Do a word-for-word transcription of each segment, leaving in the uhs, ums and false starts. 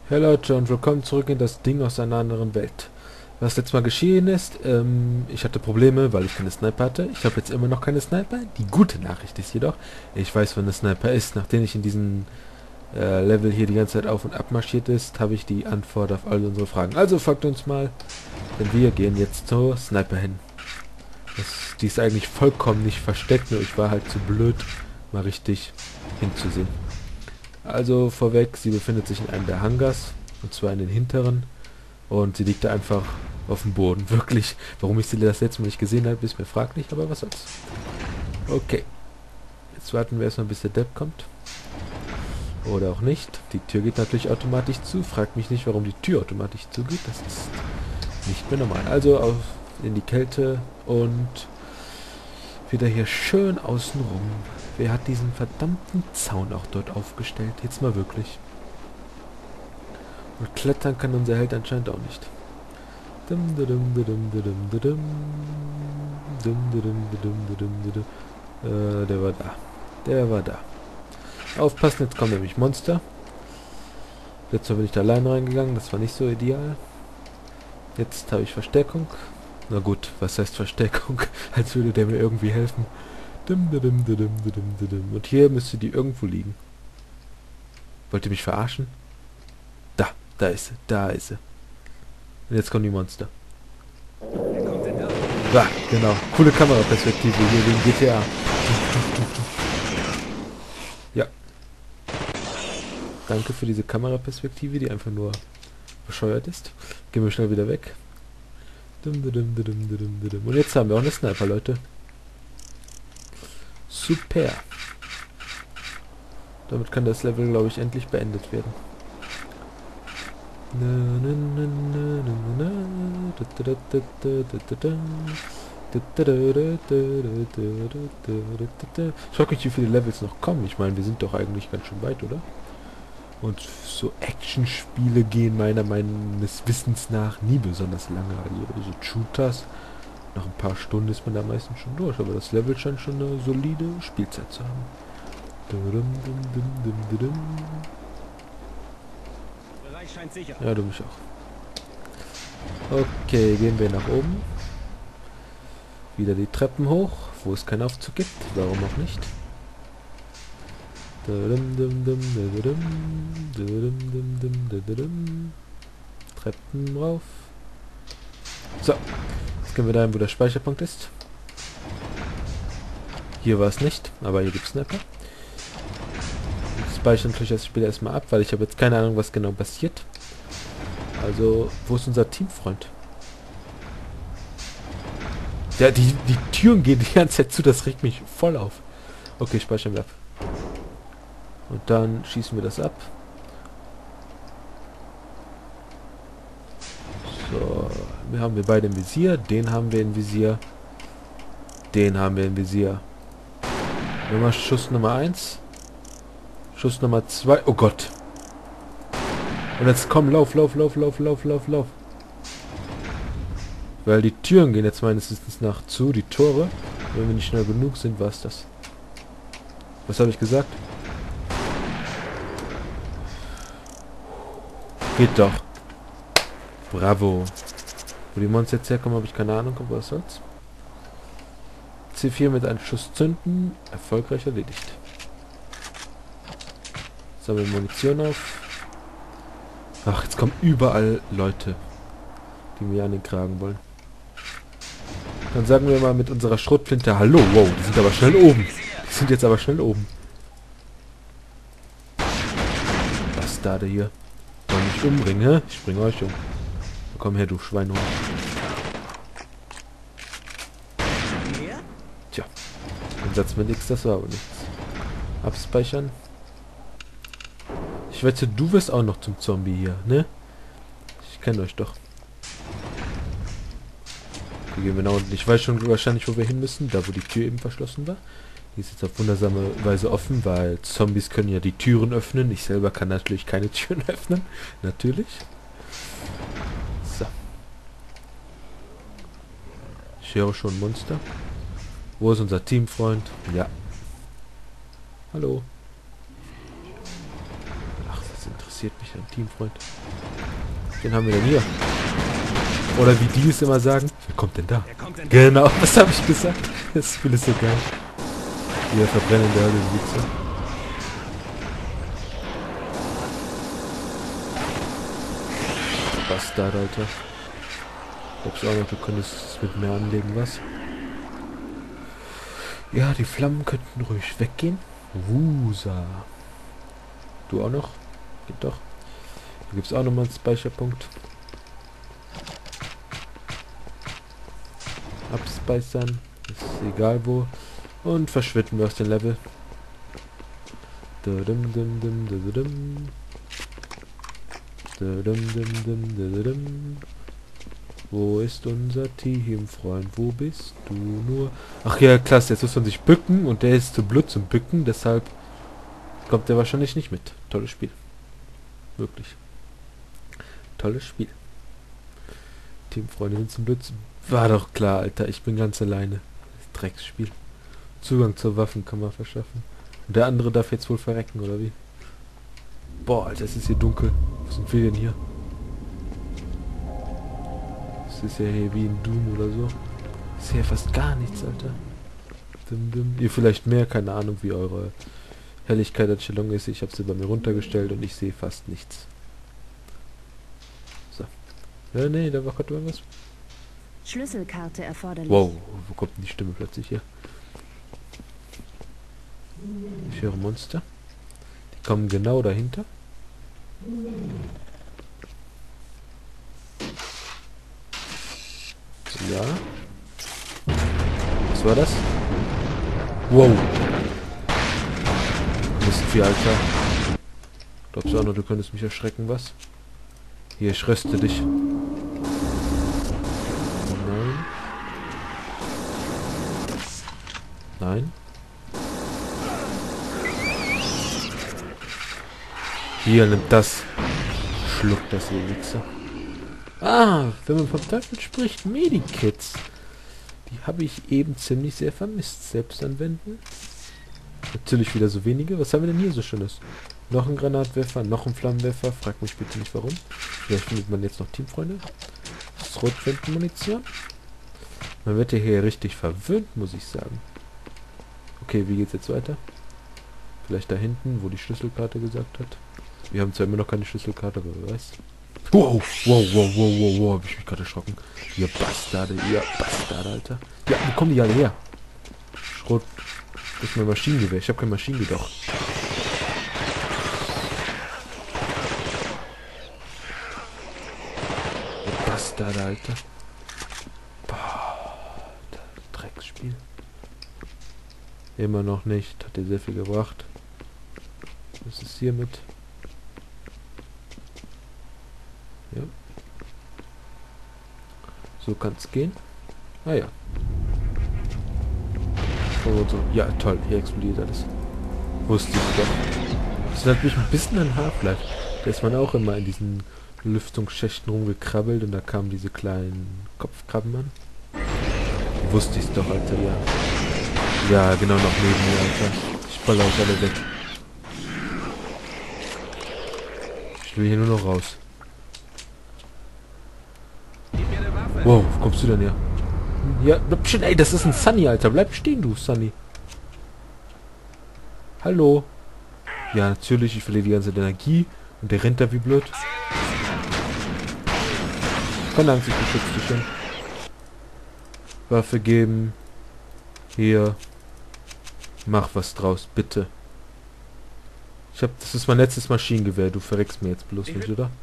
Hey Leute und willkommen zurück in das Ding aus einer anderen Welt. Was letztes Mal geschehen ist, ähm, ich hatte Probleme, weil ich keine Sniper hatte. Ich habe jetzt immer noch keine Sniper. Die gute Nachricht ist jedoch, ich weiß, wann eine Sniper ist. Nachdem ich in diesem äh, Level hier die ganze Zeit auf und ab marschiert ist, habe ich die Antwort auf all unsere Fragen. Also folgt uns mal, denn wir gehen jetzt zur Sniper hin. Das, die ist eigentlich vollkommen nicht versteckt, nur ich war halt zu blöd, mal richtig hinzusehen. Also vorweg, sie befindet sich in einem der Hangars, und zwar in den hinteren, und sie liegt da einfach auf dem Boden. Wirklich, warum ich sie das letzte Mal nicht gesehen habe, ist mir fraglich, aber was soll's. Okay, jetzt warten wir erstmal, bis der Depp kommt. Oder auch nicht. Die Tür geht natürlich automatisch zu. Fragt mich nicht, warum die Tür automatisch zugeht. Das ist nicht mehr normal. Also auf in die Kälte und wieder hier schön außenrum. Wer hat diesen verdammten Zaun auch dort aufgestellt? Jetzt mal wirklich. Und klettern kann unser Held anscheinend auch nicht. Dum, dum, dum, dum, dum, dum, dum. Dum, dum, dum, dum, dum, dum. Äh, der war da. Der war da. Aufpassen, jetzt kommen nämlich Monster. Letztes Mal bin ich da allein reingegangen, das war nicht so ideal. Jetzt habe ich Verstärkung. Na gut, was heißt Verstärkung? Als würde der mir irgendwie helfen. Dum, dum, dum, dum, dum, dum, dum. Und hier müsste die irgendwo liegen. Wollt ihr mich verarschen? Da, da ist sie, da ist sie. Und jetzt kommen die Monster. Ja, genau. Coole Kameraperspektive hier wegen G T A. Ja. Danke für diese Kameraperspektive, die einfach nur bescheuert ist. Gehen wir schnell wieder weg. Und jetzt haben wir auch eine Sniper, Leute. Super. Damit kann das Level, glaube ich, endlich beendet werden. Ich frage mich, wie viele Levels noch kommen. Ich meine, wir sind doch eigentlich ganz schön weit, oder? Und so Actionspiele gehen meiner meines Wissens nach nie besonders lange. Also so Shooters, nach ein paar Stunden ist man da meistens schon durch. Aber das Level scheint schon eine solide Spielzeit zu haben. Ja, du mich auch. Okay, gehen wir nach oben. Wieder die Treppen hoch, wo es keinen Aufzug gibt. Warum auch nicht? Treppen rauf. So, jetzt gehen wir dahin, wo der Speicherpunkt ist. Hier war es nicht, aber hier gibt es Sniper. Ich speichere natürlich das Spiel erstmal ab, weil ich habe jetzt keine Ahnung, was genau passiert. Also, wo ist unser Teamfreund? Ja, die, die Türen gehen die ganze Zeit zu, das regt mich voll auf. Okay, speichern wir ab. Und dann schießen wir das ab. So, wir haben wir beide im Visier. Den haben wir im Visier. Den haben wir im Visier. Nummer Schuss Nummer eins. Schuss Nummer zwei. Oh Gott. Und jetzt komm, lauf, lauf, lauf, lauf, lauf, lauf, lauf. Weil die Türen gehen jetzt meines Wissens nach zu, die Tore. Wenn wir nicht schnell genug sind, war es das. Was habe ich gesagt? Geht doch. Bravo. Wo die Monster jetzt herkommen, habe ich keine Ahnung, aber was soll's. C vier mit einem Schuss zünden. Erfolgreich erledigt. Sammeln Munition auf. Ach, jetzt kommen überall Leute, die mir an den Kragen wollen. Dann sagen wir mal mit unserer Schrotflinte Hallo. Wow, die sind aber schnell oben. Die sind jetzt aber schnell oben. Bastarde hier. Wollen mich umbringen, hä? Ich bringe euch um. Komm her, du Schweinhund. Tja. Ein Satz mit nichts, das war aber nichts. Abspeichern. Ich wette, du wirst auch noch zum Zombie hier, ne? Ich kenne euch doch. Hier gehen wir nach unten. Ich weiß schon wahrscheinlich, wo wir hin müssen. Da, wo die Tür eben verschlossen war. Die ist jetzt auf wundersame Weise offen, weil Zombies können ja die Türen öffnen. Ich selber kann natürlich keine Türen öffnen. Natürlich. So. Ich höre schon Monster. Wo ist unser Teamfreund? Ja. Hallo. Ach, das interessiert interessiert mich ein Teamfreund. Den haben wir denn hier? Oder wie die es immer sagen, wer kommt denn da? Genau, was habe ich gesagt? Das Spiel ist so geil. Wir verbrennen der Hölle Wichser. Bastard, Alter. Glaubst du auch noch, du könntest es mit mir anlegen, was? Ja, die Flammen könnten ruhig weggehen. Wusa. Du auch noch? Geht doch. Hier gibt es auch nochmal einen Speicherpunkt. Abspeichern. Ist egal wo. Und verschwinden wir aus dem Level. Dudum, dum, dum, dudum. Dudum, dum, dum, dudum. Wo ist unser Teamfreund? Wo bist du nur? Ach ja, klasse. Jetzt muss man sich bücken und der ist zu blöd zum Bücken. Deshalb kommt er wahrscheinlich nicht mit. Tolles Spiel. Wirklich. Tolles Spiel. Teamfreunde sind zum blöd. War doch klar, Alter. Ich bin ganz alleine. Das Drecksspiel. Zugang zur Waffenkammer verschaffen. Und der andere darf jetzt wohl verrecken, oder wie? Boah, Alter, es ist hier dunkel. Wo sind wir denn hier? Es ist ja hier wie in Doom oder so. Ich sehe fast gar nichts, Alter. Dim, dim. Ihr vielleicht mehr, keine Ahnung, wie eure Helligkeit-Einstellung ist. Ich habe sie bei mir runtergestellt und ich sehe fast nichts. So. Ja, nee, da war gerade irgendwas. Schlüsselkarte erforderlich. Wow, wo kommt denn die Stimme plötzlich her? Ich höre Monster. Die kommen genau dahinter. Ja. Was war das? Wow. Mist, viel, Alter. Glaubst du auch noch, du könntest mich erschrecken, was? Hier, ich röste dich. Nein. Nein. Hier, nimm das. Schluck das, ihr Wichser. Ah, wenn man vom Teufel spricht, Medikits. Die habe ich eben ziemlich sehr vermisst. Selbst anwenden. Natürlich wieder so wenige. Was haben wir denn hier so Schönes? Noch ein Granatwerfer, noch ein Flammenwerfer. Frag mich bitte nicht warum. Vielleicht findet man jetzt noch Teamfreunde. Schrotflintenmunition. Man wird ja hier richtig verwöhnt, muss ich sagen. Okay, wie geht's jetzt weiter? Vielleicht da hinten, wo die Schlüsselkarte gesagt hat. Wir haben zwar immer noch keine Schlüsselkarte, aber wer weiß. Wow, wow, wow, wow, wow, wow, hab ich mich gerade erschrocken. Ihr Bastarde, ihr Bastarde, Alter. Ja, wo kommen die alle her? Schrot. Das ist mein Maschinengewehr. Ich habe kein Maschinengewehr. Doch. Ihr Bastarde, Alter. Boah, Drecksspiel. Immer noch nicht. Hat dir sehr viel gebracht. Was ist hiermit? Ja. So kann es gehen. Ah ja. Oh, so. Ja, toll. Hier explodiert alles. Wusste ich doch. Das erinnert mich ein bisschen an Half-Life. Da ist man auch immer in diesen Lüftungsschächten rumgekrabbelt und da kamen diese kleinen Kopfkrabben an. Wusste ich doch, Alter, ja. Ja, genau, noch neben mir, Alter. Ich baller euch alle weg. Ich will hier nur noch raus. Wow, wo kommst du denn her? Ja, bleib stehen, ey, das ist ein Sunny, Alter. Bleib stehen, du Sunny. Hallo. Ja, natürlich, ich verliere die ganze Energie. Und der rennt da wie blöd. Keine Angst, ich beschütze dich schon. Waffe geben. Hier. Mach was draus, bitte. Ich hab, das ist mein letztes Maschinengewehr. Du verreckst mir jetzt bloß nicht, oder?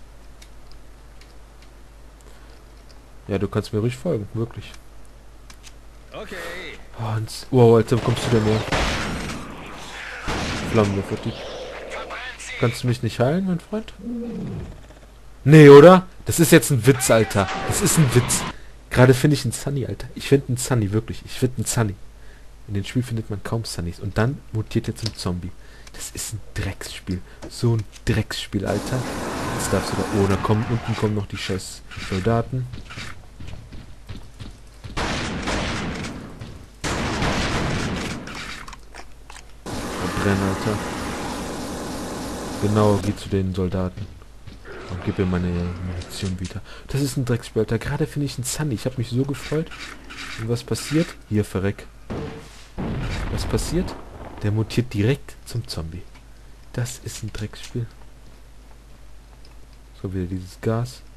Ja, du kannst mir ruhig folgen, wirklich. Okay. Oh, ins, wow, Alter, wo kommst du denn her? Flammenwerfer, die. Kannst du mich nicht heilen, mein Freund? Nee, oder? Das ist jetzt ein Witz, Alter. Das ist ein Witz. Gerade finde ich einen Sunny, Alter. Ich finde einen Sunny, wirklich. Ich finde einen Sunny. In dem Spiel findet man kaum Sunnys. Und dann mutiert er zum Zombie. Das ist ein Drecksspiel. So ein Drecksspiel, Alter. Jetzt darfst du da... Oh, da kommen... Unten kommen noch die scheiß Soldaten. Verbrennen, Alter. Genau, geh zu den Soldaten. Und gib mir meine Munition wieder. Das ist ein Drecksspiel, Alter. Gerade finde ich einen Sunny. Ich habe mich so gefreut. Und was passiert? Hier, verreck. Was passiert? Der mutiert direkt zum Zombie. Das ist ein Drecksspiel. So, wieder dieses Gas.